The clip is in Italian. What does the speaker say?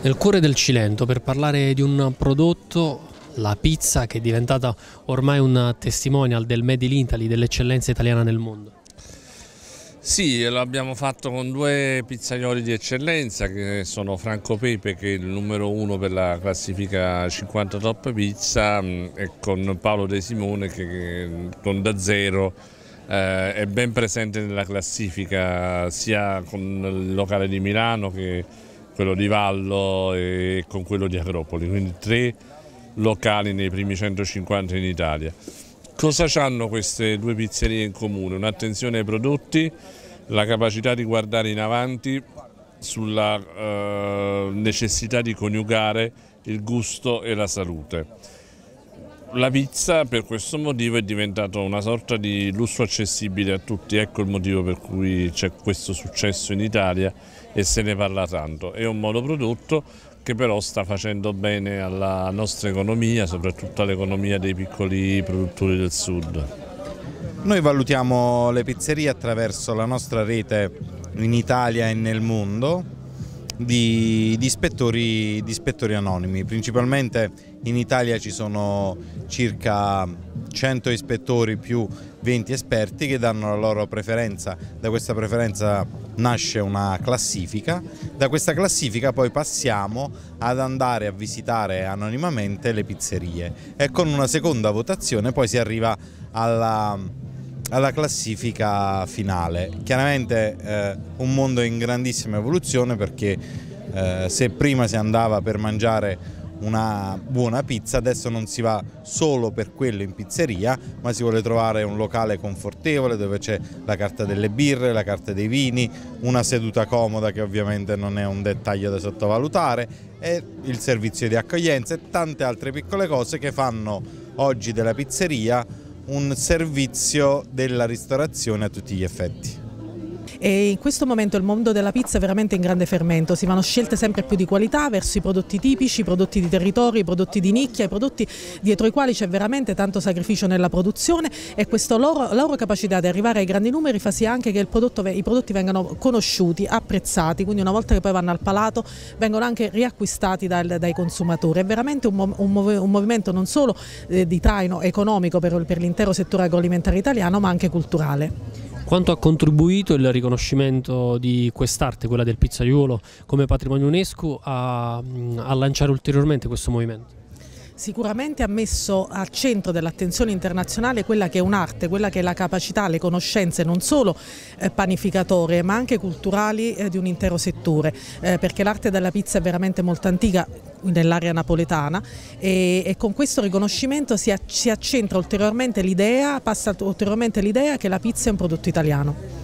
Nel cuore del Cilento per parlare di un prodotto, la pizza, che è diventata ormai un testimonial del Made in Italy, dell'eccellenza italiana nel mondo. Sì, l'abbiamo fatto con due pizzaioli di eccellenza che sono Franco Pepe, che è il numero uno per la classifica 50 Top Pizza, e con Paolo De Simone che con Da Zero è ben presente nella classifica sia con il locale di Milano che quello di Vallo e con quello di Agropoli, quindi 3 locali nei primi 150 in Italia. Cosa hanno queste due pizzerie in comune? Un'attenzione ai prodotti, la capacità di guardare in avanti sulla necessità di coniugare il gusto e la salute. La pizza per questo motivo è diventata una sorta di lusso accessibile a tutti, ecco il motivo per cui c'è questo successo in Italia e se ne parla tanto. È un monoprodotto che però sta facendo bene alla nostra economia, soprattutto all'economia dei piccoli produttori del sud. Noi valutiamo le pizzerie attraverso la nostra rete in Italia e nel mondo di ispettori anonimi. Principalmente in Italia ci sono circa 100 ispettori più 20 esperti che danno la loro preferenza. Da questa preferenza nasce una classifica, da questa classifica poi passiamo ad andare a visitare anonimamente le pizzerie e con una seconda votazione poi si arriva alla classifica finale. Chiaramente un mondo in grandissima evoluzione, perché se prima si andava per mangiare una buona pizza, adesso non si va solo per quello in pizzeria, ma si vuole trovare un locale confortevole dove c'è la carta delle birre, la carta dei vini, una seduta comoda che ovviamente non è un dettaglio da sottovalutare, e il servizio di accoglienza e tante altre piccole cose che fanno oggi della pizzeria un servizio della ristorazione a tutti gli effetti. E in questo momento il mondo della pizza è veramente in grande fermento, si vanno scelte sempre più di qualità verso i prodotti tipici, i prodotti di territorio, i prodotti di nicchia, i prodotti dietro i quali c'è veramente tanto sacrificio nella produzione, e questa loro capacità di arrivare ai grandi numeri fa sì anche che i prodotti vengano conosciuti, apprezzati, quindi una volta che poi vanno al palato vengono anche riacquistati dai consumatori. È veramente un movimento non solo di traino economico per l'intero settore agroalimentare italiano, ma anche culturale. Quanto ha contribuito il riconoscimento di quest'arte, quella del pizzaiolo, come patrimonio UNESCO a lanciare ulteriormente questo movimento? Sicuramente ha messo al centro dell'attenzione internazionale quella che è un'arte, quella che è la capacità, le conoscenze non solo panificatorie ma anche culturali di un intero settore, perché l'arte della pizza è veramente molto antica nell'area napoletana, e con questo riconoscimento si accentra ulteriormente l'idea, passa ulteriormente l'idea che la pizza è un prodotto italiano.